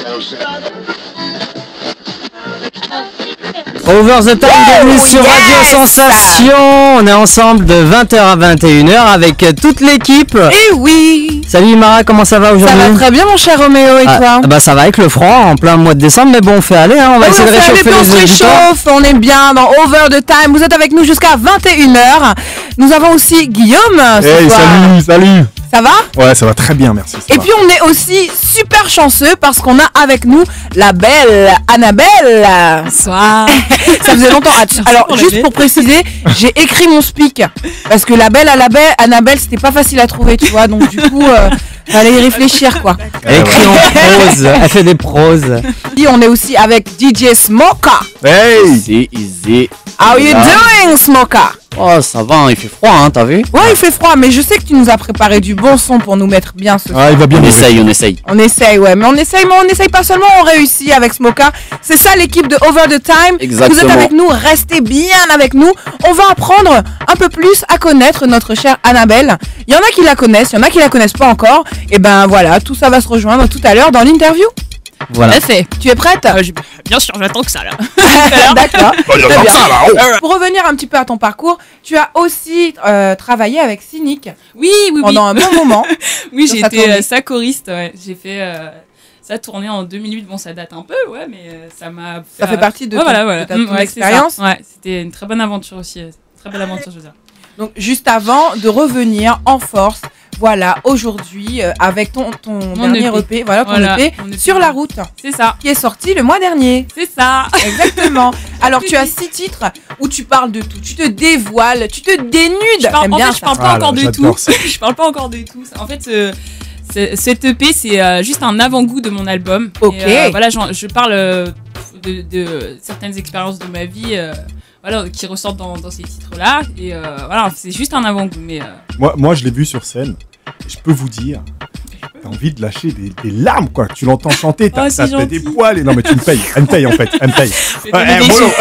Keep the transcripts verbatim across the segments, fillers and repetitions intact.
Over the Time, bienvenue Oh, sur yes. Radio Sensation. On est ensemble de vingt heures à vingt et une heures avec toute l'équipe. Et oui. Salut Mara, comment ça va Ça aujourd'hui? va très bien mon cher Roméo, et ah, toi? Bah ça va avec le froid en plein mois de décembre, mais bon on fait aller, hein, on va Ah oui, essayer on de fait aller, réchauffer puis on se les auditeurs. réchauffe, on est bien dans Over the Time. Vous êtes avec nous jusqu'à vingt et une heures. Nous avons aussi Guillaume ce Hey, soir. salut, salut. Ça va? Ouais, ça va très bien, merci. ça Et va. puis on est aussi super chanceux parce qu'on a avec nous la belle Annabelle. Bonsoir. Ça faisait longtemps. Ah, alors pour juste l'aider. pour préciser, j'ai écrit mon speak parce que la belle Annabelle, Annabelle c'était pas facile à trouver, tu vois. Donc du coup, euh, fallait y réfléchir quoi. Elle écrit en prose, elle fait des proses. Et on est aussi avec D J Smoka. Hey. Easy, easy. How you Voilà. doing, Smoka? Oh ça va, hein, il fait froid, hein, t'as vu? Ouais, il fait froid, mais je sais que tu nous as préparé du bon son pour nous mettre bien ce soir. Ah, il va bien. On mourir. essaye, on essaye. On essaye, ouais, mais on essaye, mais on essaye pas seulement, on réussit avec Smoka. C'est ça l'équipe de Over the Time. Exactement. Vous êtes avec nous, restez bien avec nous. On va apprendre un peu plus à connaître notre chère Annabelle. Il y en a qui la connaissent, il y en a qui la connaissent pas encore. Et ben voilà, tout ça va se rejoindre tout à l'heure dans l'interview. Voilà. fait. Tu es prête? Euh, je- bien sûr, j'attends que ça là. D'accord. Oh, il y a Très comme bien. ça, là, oh. Pour revenir un petit peu à ton parcours, tu as aussi euh, travaillé avec Cynic Oui, oui, oui. pendant un bon moment. Oui, sur j'ai sa été tournée. euh, sa choriste. Ouais. J'ai fait euh, sa tournée en deux mille huit. Bon, ça date un peu, ouais, mais euh, ça m'a. Ça fait partie de ouais, ton- voilà, voilà. de ta- Mm, ton ouais, c'est ça. expérience. Ouais, c'était une très bonne aventure aussi. euh, Très belle aventure, je veux dire. Donc juste avant de revenir en force, voilà, aujourd'hui, euh, avec ton, ton Mon dernier E P. E P, voilà, ton Voilà, E P, mon E P. sur la route, C'est ça. qui est sorti le mois dernier. C'est ça. Exactement. Alors tu as six titres où tu parles de tout, tu te dévoiles, tu te dénudes. Je parle, T'aimes en bien fait, je ça. parle pas Ah là, encore de j'adore tout. ça. Je parle pas encore de tout. En fait, euh, c'est- cette E P, c'est euh, juste un avant-goût de mon album. Ok. Et, euh, voilà, j'en- je parle euh, de, de certaines expériences de ma vie. euh, Voilà, qui ressortent dans, dans ces titres-là. Et euh, voilà, c'est juste un avant-goût. Mais euh, Moi, moi, je l'ai vu sur scène. Et je peux vous dire, t'as envie de lâcher des, des larmes, quoi. Tu l'entends chanter, t'as Oh, c'est t'as- t'as des gentil. poils. Et... Non, mais tu me payes. Elle me paye, en fait. Elle me paye. c'est Ouais, des eh, déchets. mollo,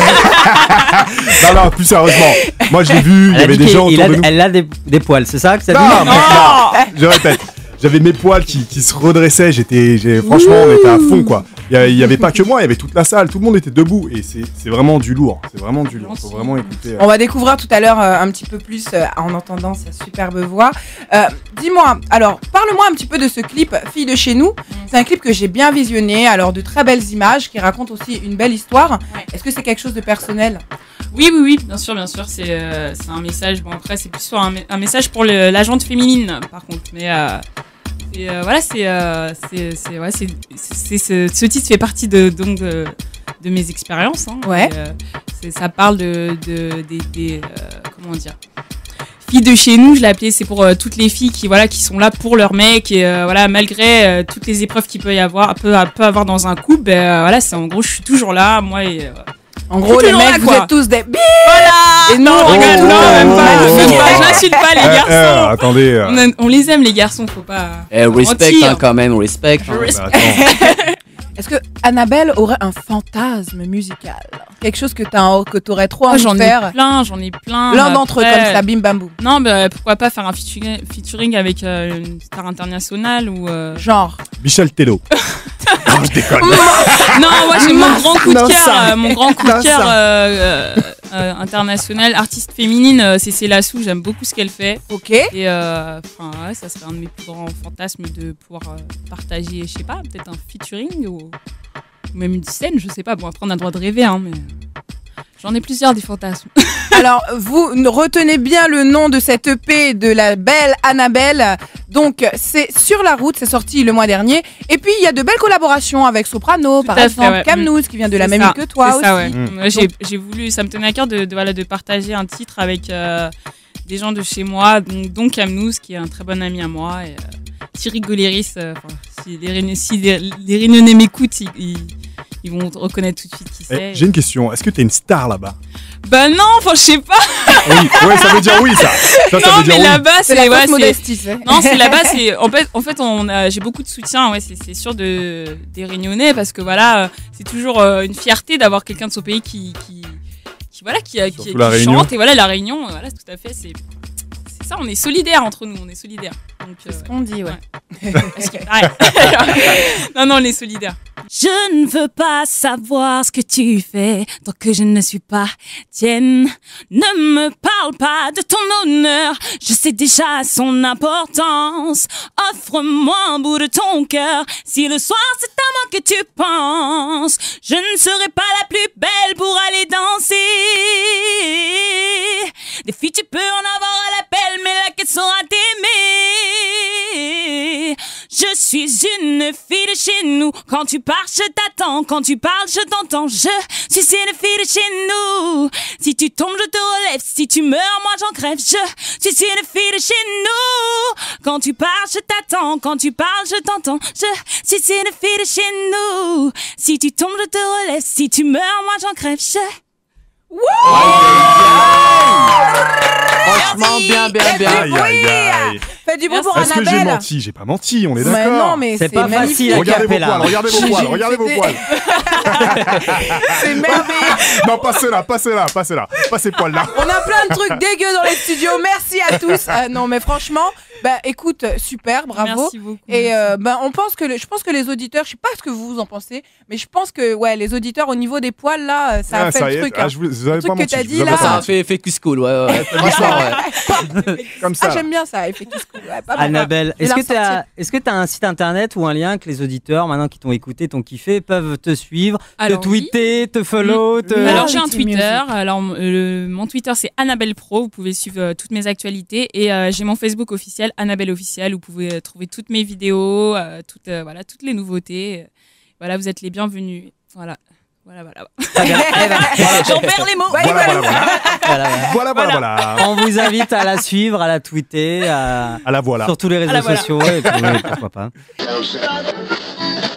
eh. Non, non, plus sérieusement. Moi, je l'ai vu. Il y Elle a avait dit des qu'il- gens il autour a- de nous. Elle a des, des poils, c'est ça que ça dit? Non, mais- Non. non, je répète. J'avais mes poils qui, qui se redressaient. J'étais, j'ai- franchement, on était à fond, quoi. Il y a- il y avait pas que moi, il y avait toute la salle. Tout le monde était debout. Et c'est c'est vraiment du lourd. C'est vraiment du lourd. Faut vraiment écouter. euh. On va découvrir tout à l'heure euh, un petit peu plus euh, en entendant sa superbe voix. Euh, Dis-moi, alors, parle-moi un petit peu de ce clip Fille de chez nous. C'est un clip que j'ai bien visionné, alors de très belles images qui racontent aussi une belle histoire. Ouais. Est-ce que c'est quelque chose de personnel? Oui, oui, oui, bien sûr, bien sûr. C'est euh, c'est un message. Bon, après, c'est plus sur un, un message pour le- la jante féminine, par contre. Mais euh, c'est, euh, voilà, c'est. Euh, c'est c'est- ouais, c'est- c'est- c'est- ce, ce titre fait partie de, donc, de, de mes expériences. Hein. Ouais. Et, euh, c'est- ça parle de, de, des. des, euh, comment dire? Filles de chez nous, je l'ai appelé, c'est pour euh, toutes les filles qui voilà qui sont là pour leur mec et euh, voilà malgré euh, toutes les épreuves qu'il peut y avoir, peut, peut avoir dans un couple, ben euh, voilà c'est en gros je suis toujours là, moi et euh, En gros, C'est les toujours mecs, là, vous quoi. êtes tous des bi. voilà. Et nous, on non, rigole, regarde, oh, non, même pas, oh, j'insulte oh, pas, oh. j'insulte pas les Eh, garçons. eh, attendez. euh. On, a- on les aime les garçons, faut pas. Eh, respect mentir. hein, quand même, respect. Je hein. respecte. Bah, attends. Est-ce que Annabelle aurait un fantasme musical? Quelque chose que t'as- que t'aurais trop Oh, envie j'en de ai faire? plein, j'en ai plein. L'un d'entre eux, Après, comme ça, bim bam boum. Non, bah, pourquoi pas faire un featuring, featuring avec euh, une star internationale ou. euh, Genre. Michel Tello. Non, je déconne. Non, moi j'ai mon grand coup de Non, cœur, ça. euh, mon grand coup Non, de cœur ça. euh, euh, euh, international, artiste féminine, euh, c'est Céla Sou, j'aime beaucoup ce qu'elle fait. Ok. Et euh, enfin, ouais, ça serait un de mes plus grands fantasmes de pouvoir euh, partager, je sais pas, peut-être un featuring ou, ou même une scène, je sais pas. Bon, après on a le droit de rêver, hein, mais j'en ai plusieurs des fantasmes. Alors, vous n- retenez bien le nom de cette E P de la belle Annabelle. Donc, c'est Sur la route, c'est sorti le mois dernier. Et puis, il y a de belles collaborations avec Soprano, Tout par à fait, exemple, ouais. Camnous, qui vient de la C'est même ça, île que toi c'est aussi. ça, ouais. Mm. Moi, j'ai, j'ai voulu, ça me tenait à cœur de, de, voilà, de partager un titre avec euh, des gens de chez moi, donc, dont Camnous, qui est un très bon ami à moi, et euh, Thierry Goléris. euh, enfin, si les, Réunionnais- si les, les Réunionnais m'écoutent, ils, ils, ils vont reconnaître tout de suite qui Eh, c'est. J'ai une question. Est-ce que t'es une star là-bas? Bah non, enfin, je sais pas. Oui, ouais, ça veut dire oui, ça. Ça, ça non, veut dire mais oui. là-bas, C'est c'est, la ouais, fausse c'est- modestie, c'est. Non, c'est là-bas, c'est en fait, en fait, on a, j'ai beaucoup de soutien, ouais, c'est, c'est sûr de des Réunionnais parce que voilà, euh, c'est toujours euh, une fierté d'avoir quelqu'un de son pays qui, qui, qui voilà, qui, qui, Surtout qui la Réunion. chante et voilà la Réunion, voilà, tout à fait, c'est, c'est ça, on est solidaires entre nous, on est solidaires. Donc, C'est ce euh, qu'on dit, ouais. Est-ce qu'il paraît Non, non, on est solidaires. Je ne veux pas savoir ce que tu fais tant que je ne suis pas tienne. Ne me parle pas de ton honneur, je sais déjà son importance. Offre-moi un bout de ton cœur, si le soir c'est à moi que tu penses. Je ne serai pas la plus belle pour aller danser. Des filles tu peux en avoir à l'appel, mais laquelle saura t'aimer. Je suis une fille de chez nous. Quand tu pars, je t'attends. Quand tu parles, je t'entends. Je suis une fille de chez nous. Si tu tombes, je te relève. Si tu meurs, moi j'en crève. Je suis une fille de chez nous. Quand tu pars, je t'attends. Quand tu parles, je t'entends. Je suis une fille de chez nous. Si tu tombes, je te relève. Si tu meurs, moi j'en crève. Je... Franchement, bien, bien, bien. Aïe, aïe, aïe. Faites du bruit pour Est-ce que j'ai Annabelle. menti? J'ai pas menti, on est Mais d'accord. non, mais C'est c'est pas magnifique. facile à Regardez vos capella. poils, regardez vos poils, regardez vos C'était- poils. C'est merveilleux. Non, pas ceux-là, pas ceux-là, pas ceux-là, pas ces poils-là. On a plein de trucs dégueux dans les studios. Merci à tous. Ah, non, mais franchement, bah écoute, super, bravo. Merci beaucoup. Et euh, ben on pense que le- je pense que les auditeurs, je sais pas ce que vous en pensez, mais je pense que ouais, les auditeurs au niveau des poils là, ça a Ah, fait ça y le est, truc. ah, hein. je vous, vous avez Le truc pas que menti. t'as je dit, vous avais là. pas Ça a menti. fait effet Cusco, ouais, ouais. Franchement, ouais. Comme ça. Ah, j'aime bien ça, effet tout ce coup. Ouais, pas mal. Annabelle, Je vais est-ce la que tu ressortir. as, est-ce que tu as un site internet ou un lien que les auditeurs, maintenant qui t'ont écouté, t'ont kiffé, peuvent te suivre, Alors, te tweeter, te follow, te... Oui. Alors j'ai un Reality Twitter. music. Alors euh, le- mon Twitter c'est Annabelle Pro. Vous pouvez suivre euh, toutes mes actualités et euh, j'ai mon Facebook officiel Annabelle officiel. Vous pouvez euh, trouver toutes mes vidéos, euh, toutes euh, voilà toutes les nouveautés. Voilà, vous êtes les bienvenus. Voilà, voilà, voilà. Très bien. Eh ben, J'en perds les mots. Voilà, voilà, voilà. voilà, voilà. Voilà, voilà, voilà. On vous invite à la suivre, à la tweeter, à... À la voilà. sur tous les réseaux À la voilà. sociaux. Et puis, oui, pourquoi pas.